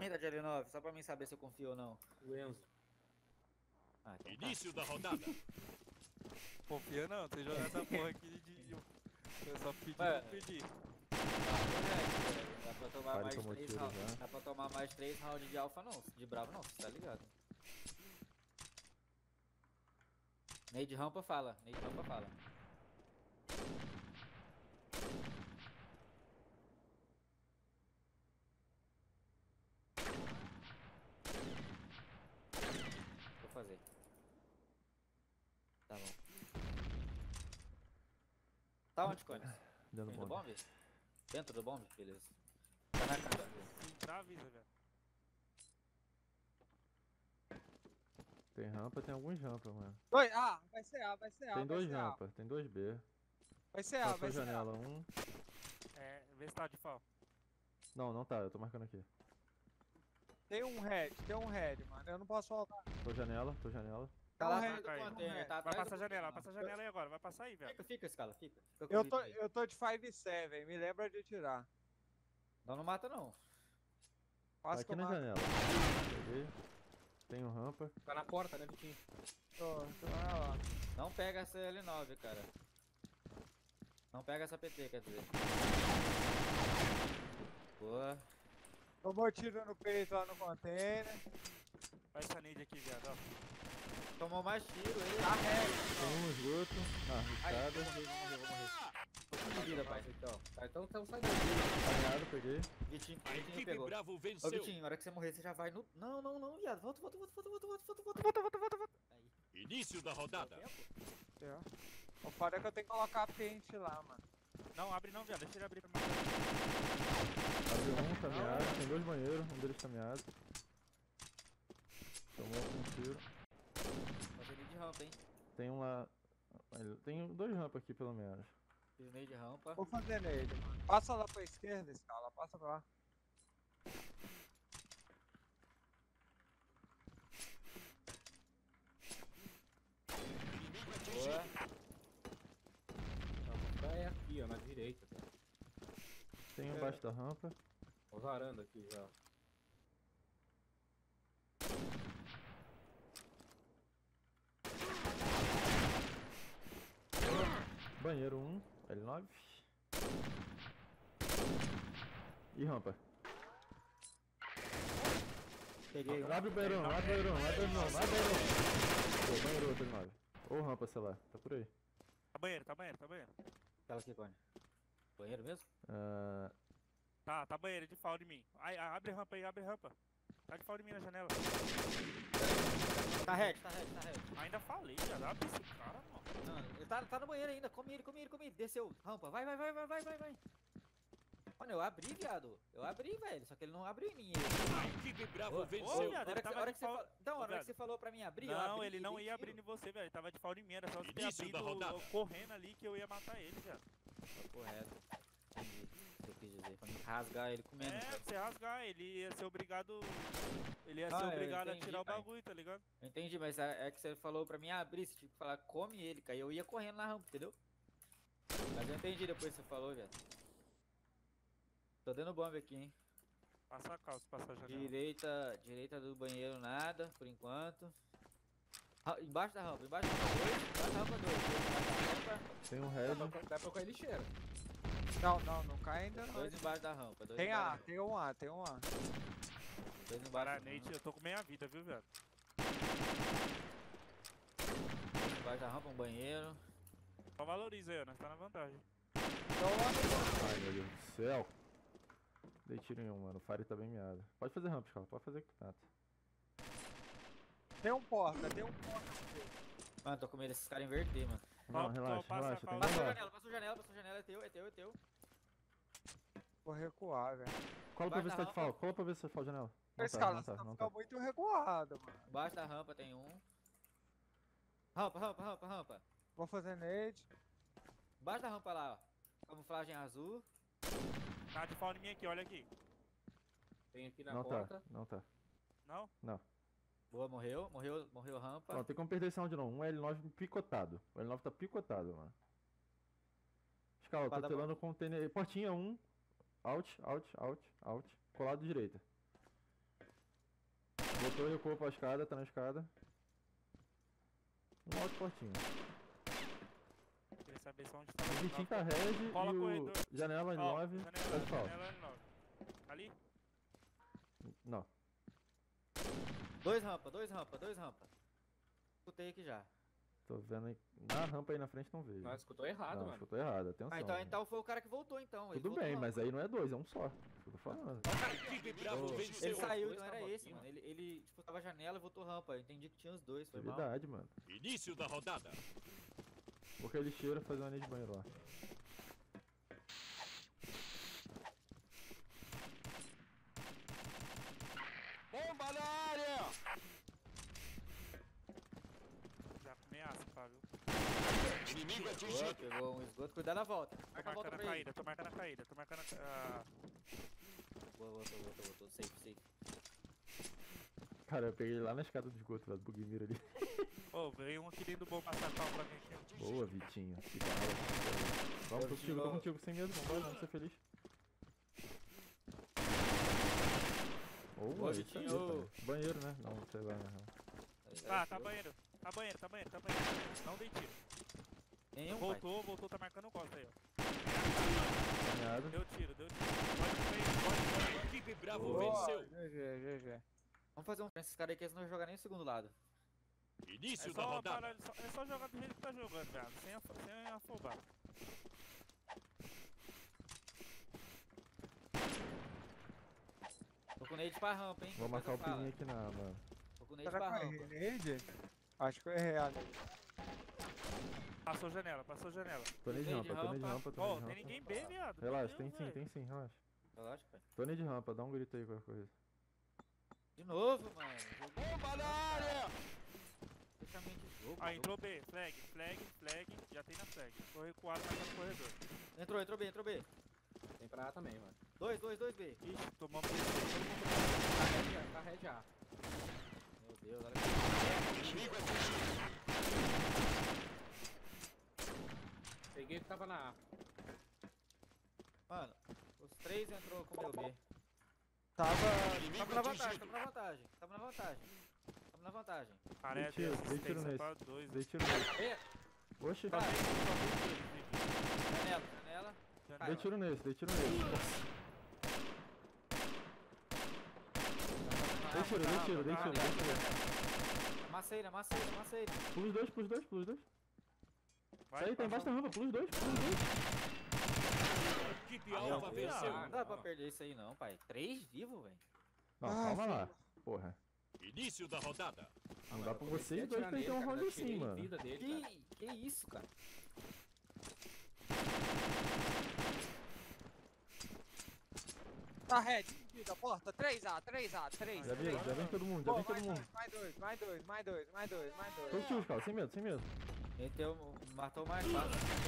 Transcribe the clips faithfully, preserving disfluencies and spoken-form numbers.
Quem tá de L nove? Só pra mim saber se eu confio ou não. O Enzo. Ah, então tá. Início da rodada. Confia não, você jogar essa porra aqui de... Eu só pedi Ué. pra pedir. Dá pra tomar Pare mais tomou três tiro rounds. já. Dá pra tomar mais três rounds de alfa não, de bravo não, você tá ligado? Nade rampa fala, Nade rampa fala. Vou fazer. Tá bom. Tá onde, Cones? Dando Dentro do bomba. bomb? Dentro do bomb? Beleza. Tá na cara. Se entrar, avisa, velho. Tem rampa, tem alguns rampas, mano. Dois, A, vai ser A, vai ser A. Tem vai dois ser A. rampas, tem dois B. Vai ser A, Passou vai a ser A. janela, um. É, vê se tá de fal. Não, não tá, eu tô marcando aqui. Tem um head, tem um head, mano. Eu não posso voltar. Tô janela, tô janela. Tá lá Não, atrás do vai, container, tá Vai atrás passar a do janela, vai container. passar a janela aí agora, vai passar aí, velho. Fica, fica, escala, fica. fica com Eu o tô, vídeo aí. eu tô de cinco sete, me lembra de tirar. Não, não mata não. Tá Passa aqui que eu na mato. janela. Peguei. Tem um rampa. Tá na porta, né, Vitinho? Tô, tô lá. Não pega essa L nove, cara. Não pega essa P T, quer dizer. Boa. Tomou tiro no peito lá no container. Vai essa nade aqui, viado, ó. Tomou mais tiro aí. Tá head. Tem um esgoto. Ah, Ai, arriscada. vou morrer, vou morrer, vou morrer. Tô com vida, pai. Então, tá, então, então sai daí. Apanhado, peguei. Vitinho, A Vitinho equipe pegou. Bravo Ô, venceu. Vitinho, na hora que você morrer, você já vai no... Não, não, não, viado. Volta, volta, volta, volta, volta, volta, volta, volta, volta, volta, volta, volta. Aí. Início da rodada. Entendeu? O foda é que eu tenho que colocar a pente lá, mano. Não, abre não, viado, deixa ele abrir pra mais. Abriu um, caminhado. Tem dois banheiros, um deles caminhado. Tomou um tiro. Fazer nade rampa, hein. Tem um lá. Tem dois rampas aqui pelo menos. Fiz nade rampa. Vou fazer nele, mano. Passa lá pra esquerda, escala. Passa pra lá. Inimigo Boa. atingido. A rampa é aqui, ó, na direita. Tá? Tem um embaixo da rampa. Ó, varanda aqui já. Banheiro um, L nove. E rampa. Peguei um. Abre o banheirão, abre o banheirão, abre o banheirão, abre o banheirão. Pô, banheiro outro L nove. Ou rampa, sei lá, tá por aí. Tá banheiro, tá banheiro, tá banheiro. Aquela aqui, Cone. Banheiro mesmo? Ah, Tá, tá banheiro, de fal de mim. Ai, ai, abre rampa aí, abre rampa. Tá de fal de mim na janela. Tá red, tá red, tá red. Ainda falei, viado, abre esse cara, mano. Não, ele tá, tá no banheiro ainda. Come ele, come ele, come ele. Desceu. Rampa. Vai, vai, vai, vai, vai, vai, vai. Mano, eu abri, viado. Eu abri, velho. Só que ele não abriu em mim. Ele... A equipe Bravo Ô, ô, venceu. viado, Na hora ele que, você, tava hora de que você fal- falou... Então, na Ô, hora que viado. você falou pra mim abrir, eu Não, abri ele e não dei ia tiro. abrir em você, velho. Ele tava de fal de mim, era só você ter Início da abrido rodada. o- correndo ali que eu ia matar ele, viado. Tá correto. Entendi o que eu quis dizer. Pra me rasgar ele comendo. É, cara. você rasgar, ele ia ser obrigado. Ele ia Ah, ser eu obrigado a entendi, tirar o pai. bagulho, tá ligado? Eu entendi, mas é, é que você falou pra mim abrir. Você tinha que falar come ele, cara. Eu ia correndo na rampa, entendeu? Mas eu entendi depois que você falou, velho. Tô dando bomba aqui, hein. Passa a calça, passa a janela. Direita, direita do banheiro nada, por enquanto. Ah, embaixo da rampa, embaixo da rampa dois, embaixo da rampa dois, embaixo da rampa, tem um Dá red. pra, dá pra cair lixeira. Não, não, não cai ainda não. dois embaixo da rampa, dois Tem A, embaixo, tem um A, tem um A. dois embaixo da Paranete, rampa, eu tô com meia vida, viu, velho? dois embaixo da rampa, um banheiro. Só valoriza aí, ó, nós tá na vantagem. Então, olha, Ai meu Deus do céu. Dei tiro em um, mano. O Fire tá bem miado. Pode fazer rampa, cara. Pode fazer que tanto. tem um porta, tem um porta. Mano, tô com medo desses caras inverter, mano. Não, Ó, relaxa, passa relaxa. a Tem calça. Passou a que janela, passou a janela, passou a janela, é teu, é teu, é teu. Vou recuar, velho. Cola pra ver se tá de Guarda a fall. Cola pra ver se tá de fall janela. Não Esse tá, cara, não você tá, tá não ficando tá. muito recuado, mano. Embaixo da rampa tem um. Rampa, rampa, rampa, rampa. Vou fazer nade. Embaixo da rampa lá, ó. Camuflagem azul. Tá de fal em mim aqui, olha aqui. Tem aqui na Não porta. tá, não tá. Não? Não. Boa, morreu, morreu, morreu rampa. Não, tem como perder esse round não. Um L nove picotado. O L nove tá picotado, mano. Escala, tô Espada telando o container. Portinha um. Out, out, out, out. Colado direita. Voltou e recuou pra escada, tá na escada. Um alto portinho. Queria saber só onde tá. O Vitinho tá red Cola e o corredor. janela Ó, nove. janela, Pode falar. janela L nove. Ali? Não. Dois rampa, dois rampa, dois rampa. Escutei aqui já. Tô vendo aí. Na rampa aí na frente não vejo. Nós escutou errado, Não, mano. acho que eu tô errado, atenção. Ah, então, né? então foi o cara que voltou então. ele Tudo voltou bem, rampa. mas aí não é dois, é um só. Isso que eu tô falando. A equipe Bravo Ele venceu. saiu, dois então era tavam esse, aqui, mano. Ele, ele tipo, tava janela e voltou rampa. Eu entendi que tinha os dois, foi mal. Atividade, mano. Início da rodada. Vou que ele cheira fazer uma linha de banheiro lá. Bomba na área! Já ameaça, Fábio. Inimigo Pegou, atingido. pegou um esgoto, cuidado da volta. Tô Marca a volta marcando a pra ele. caída, tô marcando a caída, tô marcando a. Ah, Boa, voltou, voltou, voltou. Safe, safe. Cara, eu peguei ele lá na escada do esgoto, velho. Buguei mira ali. Ô, veio um aqui dentro do bom passar pau pra mim aqui. Boa, Vitinho. Que da hora. Vamos, tô contigo, tô contigo, sem medo, vambora, vamos ser felizes. Boa, Boa, isso aí, Vitinho. pai. Banheiro, né? Não, sei lá, não. Tá, tá banheiro. Tá banheiro, tá banheiro, tá banheiro. Não dei tiro. Nenhum, pai. Voltou, voltou, tá marcando o costa aí, ó. Caminhada. Deu tiro, deu tiro. Pode frente, pode frente. A equipe Bravo Boa, venceu. G G, G G. Vamos fazer um pra esses caras aí que eles não vão jogar nem o segundo lado. Início É da só, rodada. parar, só, é só jogar do jeito que tá jogando, velho. Sem, af sem afobar. Tô com o nade pra rampa, hein? Vou Depois marcar eu o falo. pininho aqui na, mano. Tô com o nade Será pra que eu rampa. errei nele? Acho que eu errei ali. Passou janela, passou janela. Tô nem de Tem rampa, de tô nem de rampa. rampa, tô Ó, nem de tem rampa. ninguém B, viado. Relaxa, Meu tem Deus, sim, velho. tem sim, relaxa. Relaxa, pai. Tô nem de rampa, dá um grito aí qualquer coisa. De novo, mano. Jogo- Bomba na área! Fechamento de jogo. Ah, jogo. entrou B. Flag, flag, flag. Já tem na flag. Tô recuado mais no corredor. Entrou, entrou B, entrou B. Tem pra A também, mano. Dois, dois, dois B. Ixi, tomamos. Tá red já, tá red já. Meu Deus, olha que... Inimigo atingido. Peguei o que tava na A. Mano, os três entrou com o meu B. Tava. Tamo na vantagem, tamo na vantagem. Tamo na vantagem. Tamo na vantagem. Parece tiro, dei tiro assistência nesse. pra dois. Dei tiro nele. E, Oxi, Só tem, só tem tiro, Vitor. Janela, janela. Janela. dei tiro nesse, dei tiro nesse. Dei tiro, dei tiro, dei tiro, dei tiro. Amassei, amassei, amassei. Plus dois, plus dois, plus dois. Vai, Tá aí, tá embaixo da rampa, plus dois, plus dois. A equipe Meu Alfa Deus, venceu. Não dá pra perder isso aí não, pai. Três vivos, velho. Não, Ah, calma filho. lá. Porra. Início da rodada. Não dá pra comecei vocês a dois atirar perder nele, um cara, round já tirei assim, mano. vida dele, cara. Que, que isso, cara? Tá red, da porta. três A, três A, três. Já vem, já vem todo mundo, já Pô, vem todo mais mundo. dois, mais dois, mais dois, mais dois, mais dois, mais dois. Tô contigo, Scal, sem medo, sem medo. Meteu, matou mais fácil.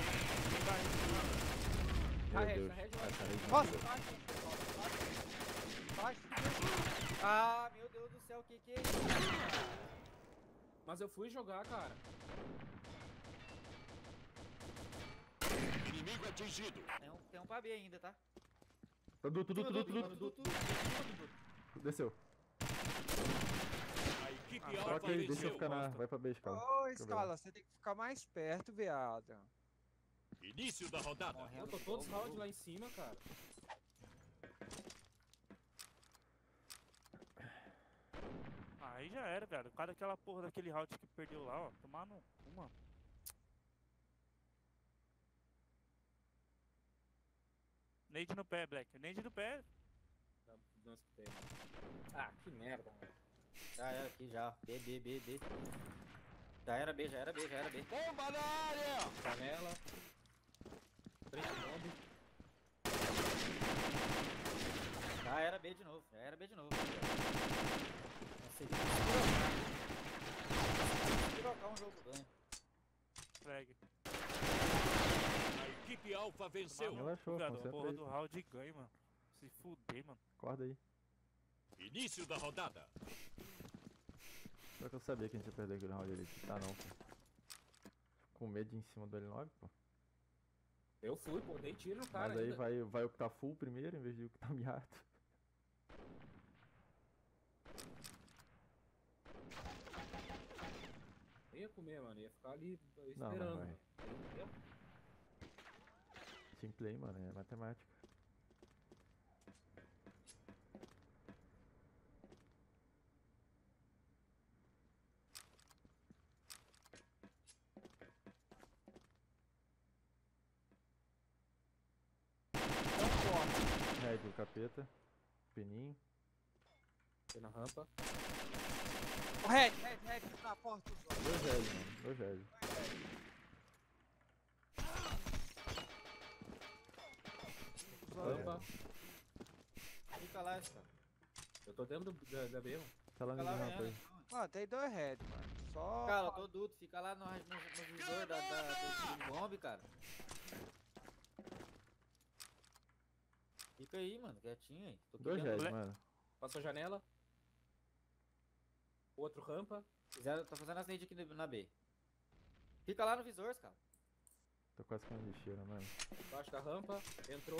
Tá Meu red, Deus. tá red, Ah, cara, ele Nossa, não- baixo, baixo. Ah, meu Deus do céu, que que é isso, cara? Mas eu fui jogar, cara. Inimigo atingido. Tem um, tem um pra B ainda, tá? Tá du, tudo, tudo, tudo, tudo, tudo. tudo, tudo. Desceu. A equipe Ah, Alfa Troca aí, deixa eu venceu. ficar na. Vai pra B, Scala. Ô, Scala, você tem que ficar mais perto, viado. Início da rodada. Eu Morrendo tô de todos os fogo, rounds lá em cima, cara. Aí já era, velho. O cara daquela porra daquele round que perdeu lá, ó. Tomar no cu, mano. Nade no pé, Black. Nade no pé. Da dança que tem. Ah, que merda, mano. Já era aqui, já. B, B, B, B. Já era B, já era B, já era B. Bomba na área! Janela. Três bombe. Já era B de novo, já era B de novo. Consegui trocar um jogo ganho. Flag. A equipe Alfa venceu. Relaxou, Viado, a concentra porra aí. do round ganha, mano. Se fuder, mano. Acorda aí. Início da rodada. Só que eu sabia que a gente ia perder aquele round ali. Tá não, pô. Com medo de ir em cima do L nove, pô. Eu fui, pô, dei tiro no cara Mas aí ainda. vai, vai o que tá full primeiro, em vez de o que tá miado. comer, mano. Ia ficar ali Não, esperando. mas mano. Entendeu? Team play, mano, é matemática. Tem um porta. Red, o capeta. Pininho. Foi na rampa. O Red, Red, Red, na porta. Dois Red, mano. Dois Red. Rampa. Fica lá, cara. Eu tô dentro do, da, da B, mano. Tá lá Fica no lá rampa aí. vendo. Mano, tem dois Red, mano. Só. Cara, eu tô duto, fica lá no, no, no visor da, da, do, do bombe, cara. Fica aí, mano, quietinho aí. Tô Dois quicando. Red, mano. Passou a janela. Outro rampa. Fizeram, tô fazendo as nade aqui na B. Fica lá no visor, cara. Tô quase com a lixeira, mano. Embaixo da rampa. Entrou.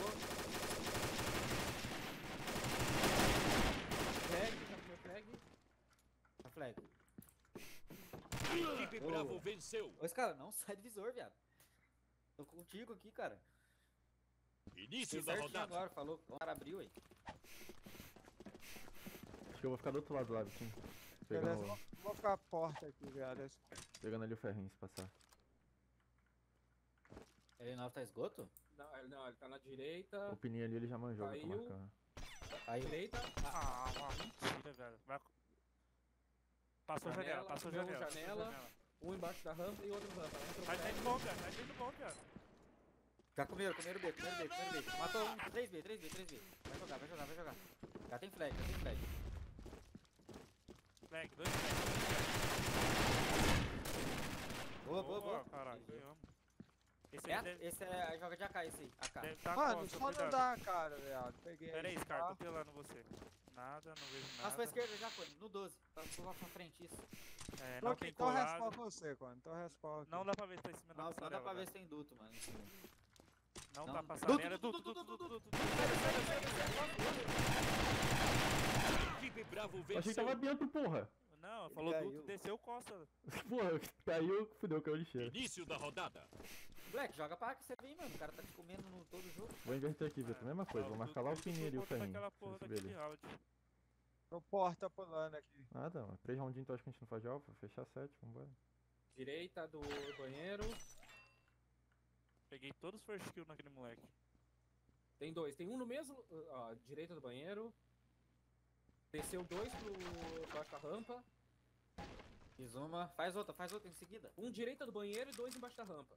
Flag, já comeu flag. A flag. A equipe Ô. Bravo venceu. Ô, esse cara, não sai do visor, viado. Tô contigo aqui, cara. Início Fez da certinho rodada. agora, falou. O cara abriu aí. Acho que eu vou ficar do outro lado lá, Vitinho. Beleza, Pegando, vou, vou ficar a porta aqui, viado. pegando ali o ferrinho se passar. Ele não tá esgoto? Não, ele- não, ele tá na direita. O Pininho ali ele já manjou, eu tô Caiu. marcando. Aí, Direita. Ah, uma mentira, velho. Vai... Passou a janela, Janela, passou a comeu janela. janela. passou a janela. Um embaixo da rampa e outro rampa. Entrou Vai flag. dentro do bom, cara. Vai dentro do bom, cara. já comeram, comeram B, comeram B, comeram B. Matou um, três B, três B, três B. Vai jogar, vai jogar, vai jogar. Já tem flag, já tem flag. Flag, dois flag. Boa, boa, boa. Caralho, ganhamos. Esse É, aí deve, esse é, joga de A K, esse aí, A K. deve tá Mano, costa, só não cuidado. dá, cara, viado. Peguei. Pera aí, tá? Scar, tô pelando você. Nada, não vejo Passa pra nada. esquerda já, Cone, no doze. Passou lá pra frente, isso. É, Tô não aqui, tem tô respawn colado. com você, Cone. Tô respawn aqui. Não dá pra ver se tá em cima da Não, não dá passarela. pra ver velho. se tem duto, mano. em cima. Não Não. tá passarela. Duto, Duto, duto, duto, duto, duto. A equipe Bravo Eu achei que venceu. tava dentro, porra! Não, Ele falou caiu. duto, desceu Costa. Porra, caiu, fudeu, caiu lixeira. Início da rodada. Black, joga pra que você vem, mano. O cara tá te comendo no todo jogo. Vou inverter aqui, Vitor. Mesma coisa, vou marcar lá o Pininho ali, o ferrinho. Aquela porra Deixa eu subir daquele ali. round. Tô porta pulando aqui. Nada, mano. Três roundinhos, tu acha que a gente não faz de alfa? Fechar sete, vambora. Direita do banheiro. Peguei todos os first kill naquele moleque. Tem dois. Tem um no mesmo. Ó, direita do banheiro. Desceu dois pro baixo da rampa. Fiz uma. Faz outra, faz outra em seguida. Um direita do banheiro e dois embaixo da rampa.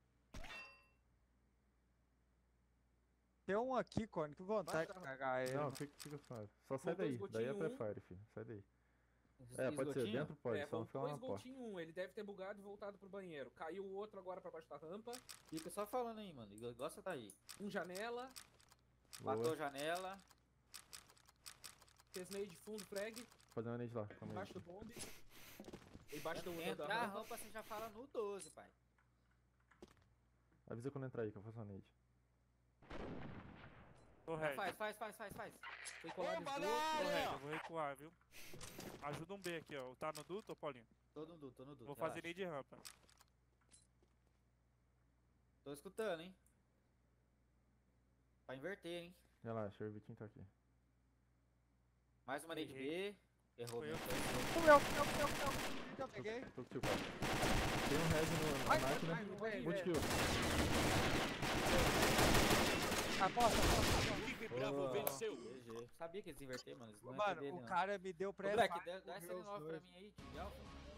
Tem um aqui, Cone. Que vontade de Basta- cagar ele. Não, mano. fica, fica suave. Só sai Faltou daí, daí é esgotinho um. pré-fire, filho. Sai daí. É, pode ser, Esgotinho? dentro pode, é, só não fica lá voltou na porta. esgotinho um. Ele deve ter bugado e voltado pro banheiro. Caiu o outro agora pra baixo da rampa. Fica só falando aí, mano. Igual você tá aí. Um janela. Matou Boa. a janela. Fez meio de fundo, flag. Fazendo a nade lá, calma aí. Embaixo do bombe. Embaixo do da Entrar a rampa. rampa, você já fala no doze, pai. Avisa quando entrar aí, que eu faço a nade. Tô Já red. faz, faz, faz, faz, faz. Tem colado Tô esgoto. red, eu vou recuar, viu? Ajuda um B aqui, ó. Tá no duto, ô Paulinho? Tô no duto, tô no duto. Vou fazer relaxa. nade rampa. Tô escutando, hein. Pra inverter, hein. Relaxa, o Vitinho tá aqui. Mais uma nade Errei. B. Errou Foi mesmo. eu. foi eu. O meu, o meu, o meu, o meu. O que eu peguei? Tô contigo, cara. Tem um red no, Ai, na máquina. ai, ai, ai, Multikill. A porta, a porta, A equipe Bravo Boa. venceu. G G. Sabia que eles inverter, mano. Eles a não porta. é T V, Mano, não. o cara me deu Ô, pré Black, dá, dá esse morreu os L nove pra dois. mim aí, de alfa.